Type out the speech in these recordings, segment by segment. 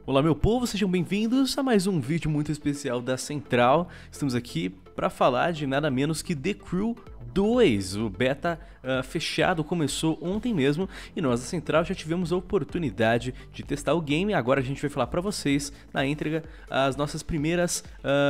Olá meu povo, sejam bem-vindos a mais um vídeo muito especial da Central. Estamos aqui para falar de nada menos que The Crew 2. O beta fechado começou ontem mesmo e nós da Central já tivemos a oportunidade de testar o game. Agora a gente vai falar para vocês na íntegra as nossas primeiras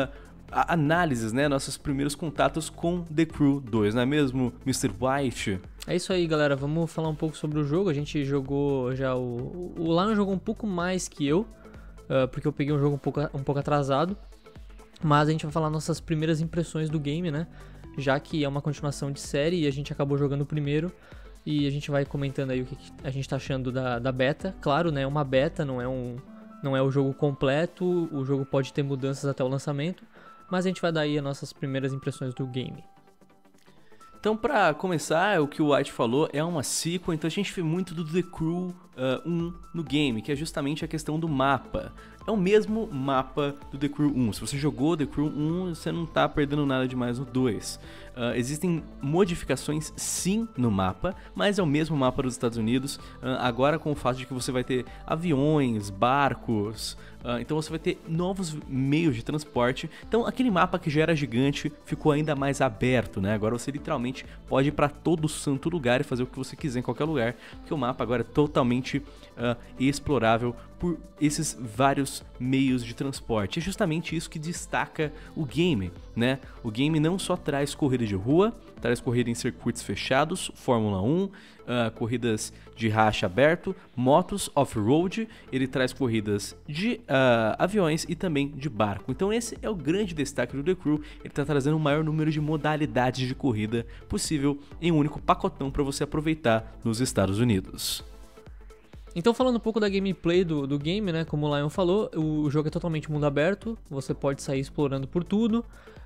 análises, né? Nossos primeiros contatos com The Crew 2, não é mesmo, Mr. White? É isso aí, galera. Vamos falar um pouco sobre o jogo. A gente jogou já o Lion jogou um pouco mais que eu, porque eu peguei um jogo um pouco atrasado. Mas a gente vai falar nossas primeiras impressões do game, né? Já que é uma continuação de série e a gente acabou jogando o primeiro. E a gente vai comentando aí o que a gente tá achando da beta. Claro, né? É uma beta, não é o jogo completo. O jogo pode ter mudanças até o lançamento. Mas a gente vai dar aí as nossas primeiras impressões do game. Então, pra começar, o que o White falou é uma sequel, então a gente vê muito do The Crew 1 no game, que é justamente a questão do mapa. É o mesmo mapa do The Crew 1. Se você jogou The Crew 1, você não tá perdendo nada demais no 2. Existem modificações sim no mapa, mas é o mesmo mapa dos Estados Unidos, agora com o fato de que você vai ter aviões, barcos, então você vai ter novos meios de transporte. Então aquele mapa que já era gigante ficou ainda mais aberto, né? Agora você literalmente pode ir para todo santo lugar e fazer o que você quiser em qualquer lugar, porque o mapa agora é totalmente explorável por esses vários meios de transporte. É justamente isso que destaca o game, né? O game não só traz corrida de rua, traz corrida em circuitos fechados, Fórmula 1, corridas de racha aberto, motos off-road, ele traz corridas de aviões e também de barco. Então esse é o grande destaque do The Crew, ele está trazendo o maior número de modalidades de corrida possível em um único pacotão para você aproveitar nos Estados Unidos. Então, falando um pouco da gameplay do game, né, como o Lion falou, o jogo é totalmente mundo aberto, você pode sair explorando por tudo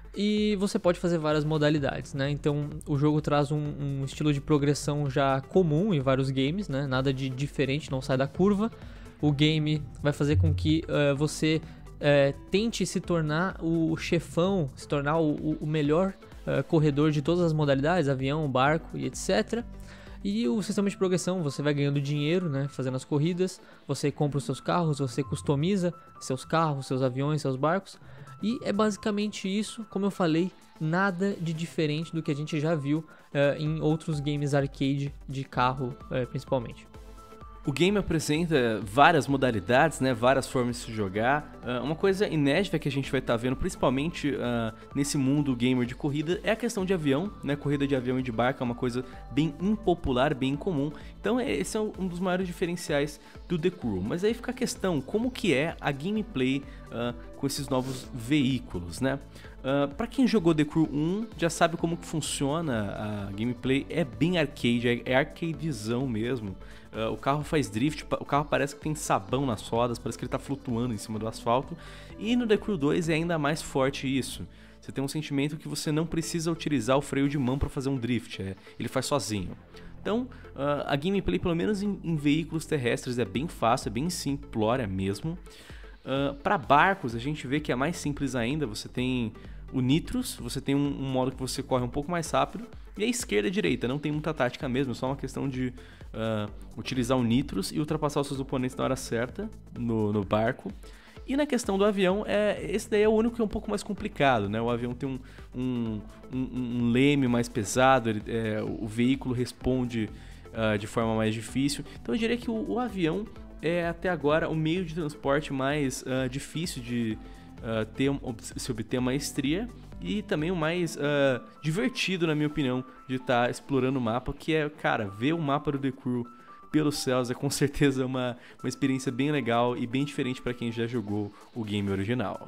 e você pode fazer várias modalidades, né, então o jogo traz um estilo de progressão já comum em vários games, né, nada de diferente, não sai da curva. O game vai fazer com que você tente se tornar o chefão, se tornar o melhor corredor de todas as modalidades, avião, barco e etc. E o sistema de progressão, você vai ganhando dinheiro, né, fazendo as corridas, você compra os seus carros, você customiza seus carros, seus aviões, seus barcos. E é basicamente isso, como eu falei, nada de diferente do que a gente já viu em outros games arcade de carro, principalmente. O game apresenta várias modalidades, né, várias formas de se jogar. Uma coisa inédita que a gente vai estar vendo, principalmente nesse mundo gamer de corrida, é a questão de avião, né? Corrida de avião e de barco é uma coisa bem impopular, bem incomum. Então esse é um dos maiores diferenciais do The Crew. Mas aí fica a questão, como que é a gameplay com esses novos veículos, né? Para quem jogou The Crew 1 já sabe como que funciona a gameplay, é bem arcade, é arcadezão mesmo. O carro faz drift, o carro parece que tem sabão nas rodas, parece que ele está flutuando em cima do asfalto. E no The Crew 2 é ainda mais forte isso. Você tem um sentimento que você não precisa utilizar o freio de mão para fazer um drift, ele faz sozinho. Então, a gameplay, pelo menos em veículos terrestres, é bem fácil, é bem simplória mesmo. Para barcos, a gente vê que é mais simples ainda. Você tem o Nitros, você tem um modo que você corre um pouco mais rápido. E a esquerda e a direita, não tem muita tática mesmo, é só uma questão de utilizar o Nitros e ultrapassar os seus oponentes na hora certa no barco. E na questão do avião, esse daí é o único que é um pouco mais complicado, né? O avião tem um leme mais pesado, o veículo responde de forma mais difícil. Então eu diria que o avião é até agora o meio de transporte mais difícil de se obter maestria e também o mais divertido, na minha opinião, de estar explorando o mapa, que é, cara, ver o mapa do The Crew pelos céus é com certeza uma experiência bem legal e bem diferente para quem já jogou o game original.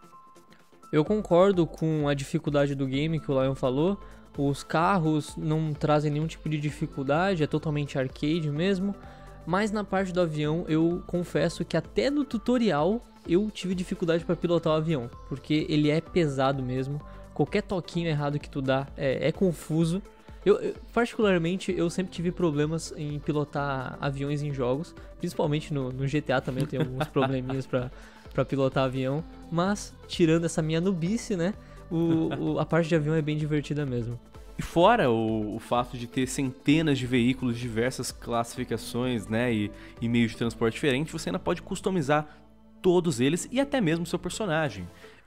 Eu concordo com a dificuldade do game que o Lion falou. Os carros não trazem nenhum tipo de dificuldade, é totalmente arcade mesmo. Mas na parte do avião, eu confesso que até no tutorial eu tive dificuldade para pilotar o avião, porque ele é pesado mesmo. Qualquer toquinho errado que tu dá é confuso. Particularmente, eu sempre tive problemas em pilotar aviões em jogos, principalmente no GTA também eu tenho alguns probleminhas para pilotar avião. Mas, tirando essa minha nubice, né, a parte de avião é bem divertida mesmo. E fora o fato de ter centenas de veículos de diversas classificações, né, e meios de transporte diferentes, você ainda pode customizar todos eles e até mesmo o seu personagem.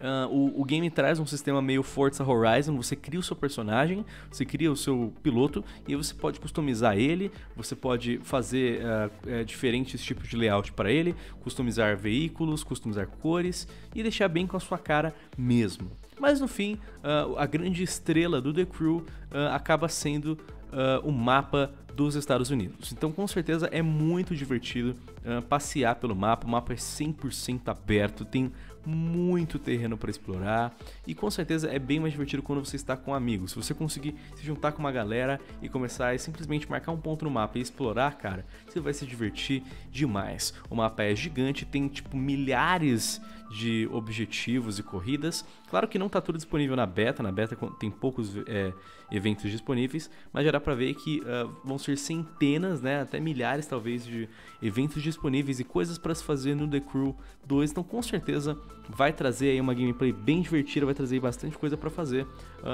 O game traz um sistema meio Forza Horizon, você cria o seu personagem, você cria o seu piloto e você pode customizar ele, você pode fazer diferentes tipos de layout para ele, customizar veículos, customizar cores e deixar bem com a sua cara mesmo. Mas no fim, a grande estrela do The Crew acaba sendo o mapa dos Estados Unidos. Então com certeza é muito divertido passear pelo mapa, o mapa é 100% aberto, tem muito terreno para explorar e com certeza é bem mais divertido quando você está com amigos. Se você conseguir se juntar com uma galera e começar a simplesmente marcar um ponto no mapa e explorar, cara, você vai se divertir demais. O mapa é gigante, tem tipo milhares de objetivos e corridas. Claro que não está tudo disponível na beta tem poucos eventos disponíveis, mas já dá para ver que vão ser centenas, né, até milhares talvez de eventos disponíveis e coisas para se fazer no The Crew 2, então com certeza vai trazer aí uma gameplay bem divertida, vai trazer bastante coisa para fazer,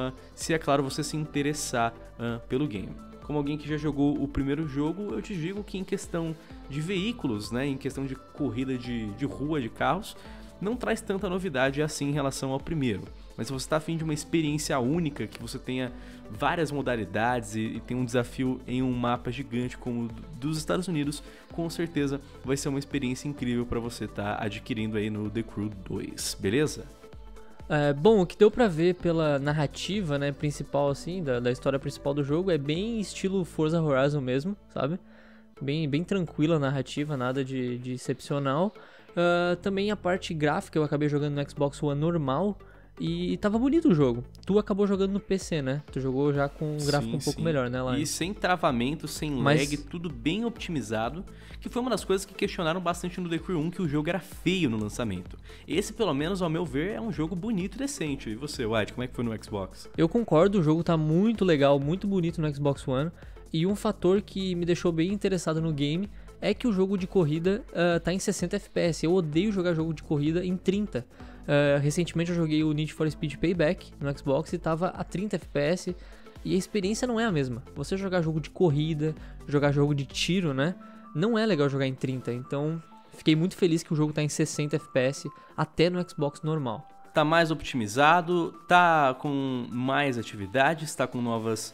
se é claro você se interessar pelo game. Como alguém que já jogou o primeiro jogo, eu te digo que em questão de veículos, né, em questão de corrida de rua, de carros, não traz tanta novidade assim em relação ao primeiro. Mas se você está afim de uma experiência única, que você tenha várias modalidades e tem um desafio em um mapa gigante como o dos Estados Unidos, com certeza vai ser uma experiência incrível para você estar adquirindo aí no The Crew 2, beleza? Bom, o que deu pra ver pela narrativa, né, principal assim, da história principal do jogo é bem estilo Forza Horizon mesmo, sabe? Bem tranquila a narrativa, nada de excepcional. Também a parte gráfica eu acabei jogando no Xbox One normal e tava bonito o jogo. Tu acabou jogando no PC, né? Tu jogou já com um gráfico um pouco melhor, né, Lion? E sem travamento, sem lag, tudo bem optimizado, que foi uma das coisas que questionaram bastante no The Crew 1, que o jogo era feio no lançamento. Esse, pelo menos, ao meu ver, é um jogo bonito e decente. E você, White, como é que foi no Xbox? Eu concordo, o jogo tá muito legal, muito bonito no Xbox One. E um fator que me deixou bem interessado no game é que o jogo de corrida tá em 60 FPS. Eu odeio jogar jogo de corrida em 30. Recentemente eu joguei o Need for Speed Payback no Xbox e tava a 30 FPS e a experiência não é a mesma. Você jogar jogo de corrida, jogar jogo de tiro, né? Não é legal jogar em 30. Então fiquei muito feliz que o jogo tá em 60 FPS até no Xbox normal. Tá mais otimizado, tá com mais atividades, tá com novas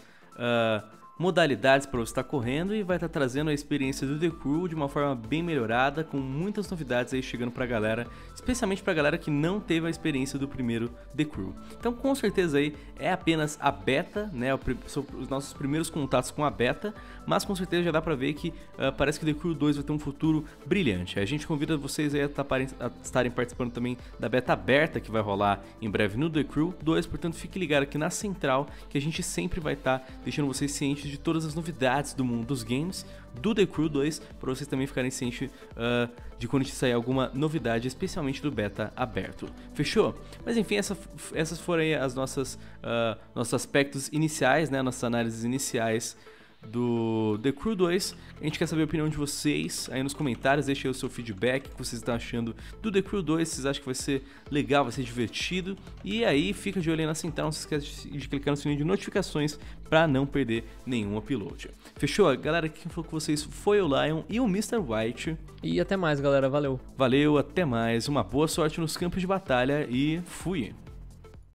modalidades para você estar correndo e vai estar trazendo a experiência do The Crew de uma forma bem melhorada, com muitas novidades aí chegando pra galera, especialmente pra galera que não teve a experiência do primeiro The Crew. Então com certeza aí é apenas a beta, né, os nossos primeiros contatos com a beta, mas com certeza já dá pra ver que parece que The Crew 2 vai ter um futuro brilhante. A gente convida vocês aí a estarem participando também da beta aberta que vai rolar em breve no The Crew 2, portanto fique ligado aqui na Central que a gente sempre vai estar deixando vocês cientes de todas as novidades do mundo dos games do The Crew 2, para vocês também ficarem cientes de quando sair alguma novidade, especialmente do beta aberto. Fechou? Mas enfim, essas foram aí as nossos aspectos iniciais, né, nossas análises iniciais do The Crew 2. A gente quer saber a opinião de vocês aí nos comentários, deixe aí o seu feedback, o que vocês estão achando do The Crew 2, vocês acham que vai ser legal, vai ser divertido, e aí fica de olho aí na Central, não se esquece de clicar no sininho de notificações para não perder nenhum upload. Fechou? Galera, quem falou com vocês foi o Lion e o Mr. White. E até mais, galera, valeu. Valeu, até mais, uma boa sorte nos campos de batalha e fui!